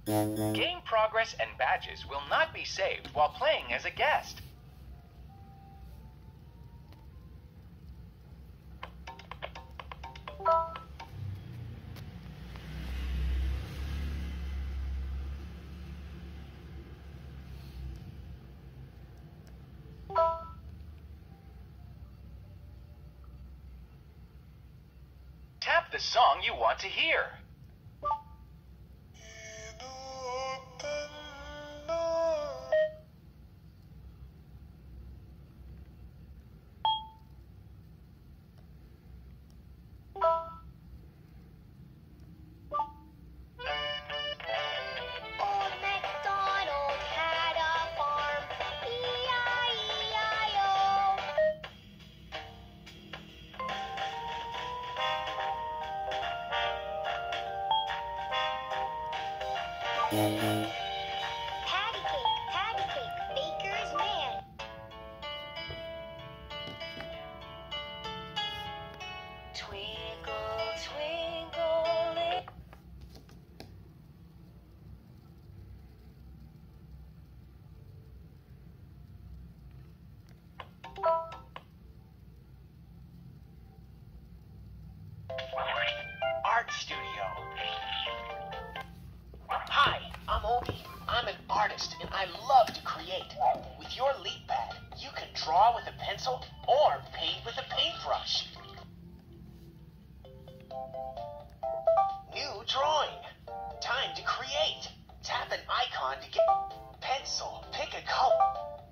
Game progress and badges will not be saved while playing as a guest. Tap the song you want to hear. Old MacDonald had a farm, E-I-E-I-O. Patty cake, baker's man. Twinkle, twinkle, Art Studio. Hi, I'm Obi. I'm an artist and I love to create. With your LeapPad, you can draw with a pencil or paint with a paintbrush. New drawing. Time to create. Tap an icon to get pencil. Pick a color.